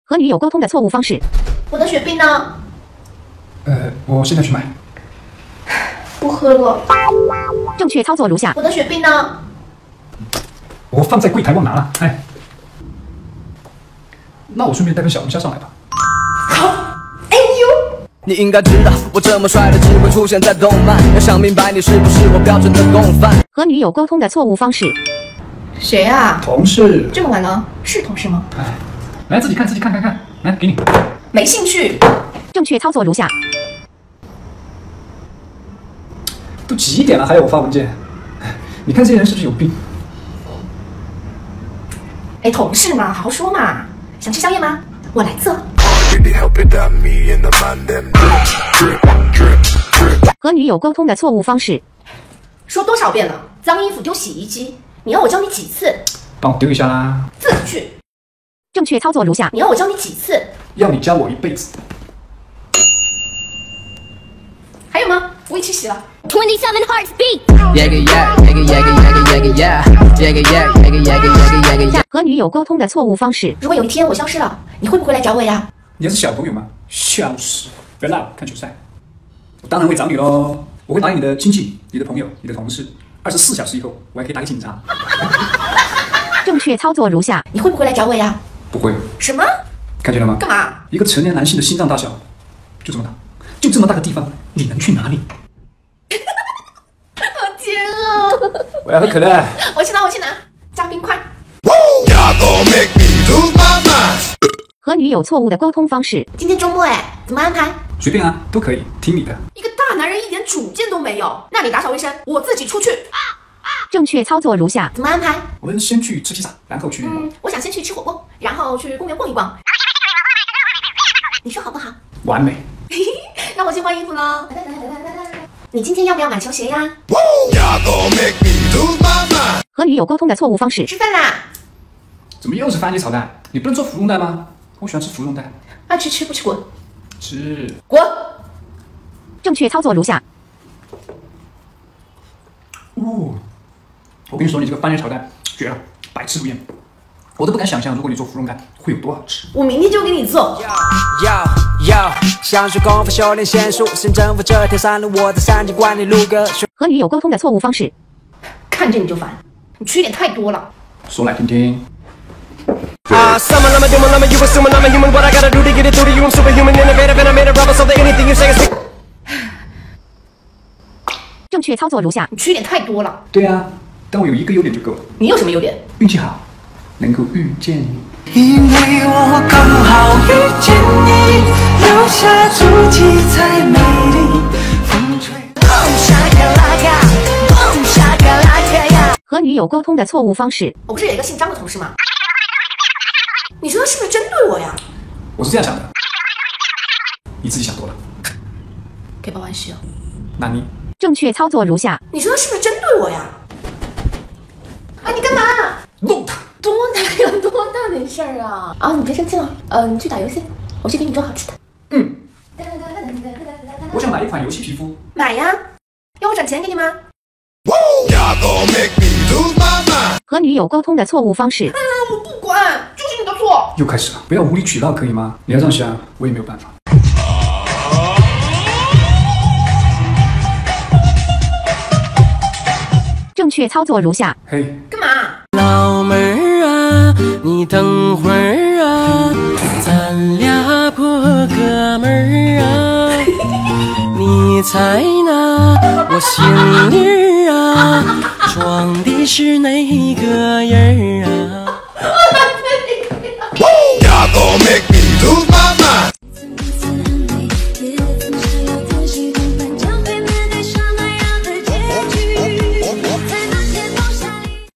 和女友沟通的错误方式。 我的雪碧呢？ 我现在去买。 不喝了。 正确操作如下。 我的雪碧呢？ 我放在柜台忘拿了。哎，那我顺便带个小龙虾上来吧。 好，哎呦！ 你应该知道，我这么帅的只会出现在动漫。要想明白你是不是我标准的共犯。 和女友沟通的错误方式。 谁啊？ 同事。 这么晚了，是同事吗？ 哎，来自己看，来给你。 没兴趣。 正确操作如下。 都几点了，还要我发文件？你看这些人是不是有病？ 哎，同事嘛，好好说嘛。想吃宵夜吗？我来做。 和女友沟通的错误方式。 说多少遍了，脏衣服丢洗衣机。你要我教你几次？ 帮我丢一下啦。 自己去。 正确操作如下。 你要我教你几次？ 要你教我一辈子。 还有吗？我一起洗了。 27 hearts beat。 和女友沟通的错误方式。 如果有一天我消失了，你会不会来找我呀？ 你还是小朋友吗？消失，不要闹，看球赛。我当然会找你喽，我会打给你的亲戚、你的朋友、你的同事。24小时以后，我还可以打给警察。 正确操作如下。 你会不会来找我呀？ 不会。 什么？ 看见了吗？ 干嘛？ 一个成年男性的心脏大小，就这么大，就这么大个地方，你能去哪里？ 好甜哦！ 我要喝可乐。 我去拿，加冰块。 和女友错误的沟通方式。 今天周末哎，怎么安排？ 随便啊，都可以，听你的。 一个大男人一点主见都没有，那你打扫卫生，我自己出去。 正确操作如下。 怎么安排？ 我们先去吃披萨，然后去。 我想先去吃火锅，然后去公园逛一逛。你说好不好？ 完美。 让我去换衣服喽。你今天要不要买球鞋呀？ 和女友沟通的错误方式。 吃饭啦。 怎么又是番茄炒蛋？你不能做芙蓉蛋吗？我喜欢吃芙蓉蛋。 爱吃不吃滚。 吃。 滚。 正确操作如下。 我跟你说，你这个番茄炒蛋绝了，百吃不厌。我都不敢想象，如果你做芙蓉蛋会有多好吃。 我明天就给你做。 想学功夫修炼仙术，先征服这条山路，我的三级管理路个。 和女友沟通的错误方式。 看见你就烦，你缺点太多了。 说来听听。 正确操作如下。 你缺点太多了。 对啊，但我有一个优点就够了。 你有什么优点？ 运气好，能够遇见你。 因为我刚好遇见你，留下足迹才美丽。风吹。 和女友沟通的错误方式。 我不是有一个姓张的同事吗？你说他是不是针对我呀？ 我是这样想的，你自己想多了。 给保安需要。 那你？ 正确操作如下。 你说他是不是针对我呀？啊，你干嘛？ 弄他！ 多大呀？多大的事儿啊！啊，你别生气了。你去打游戏，我去给你做好吃的。 我想买一款游戏皮肤。 买呀！要我转钱给你吗？ 和女友沟通的错误方式。 我不管，就是你的错。 又开始了，不要无理取闹可以吗？你要这样想，我也没有办法。 正确操作如下。 嘿， 干嘛？ 老妹儿啊，你等会儿啊，咱俩过哥们儿啊，你猜那我心里啊，装的是哪个人啊？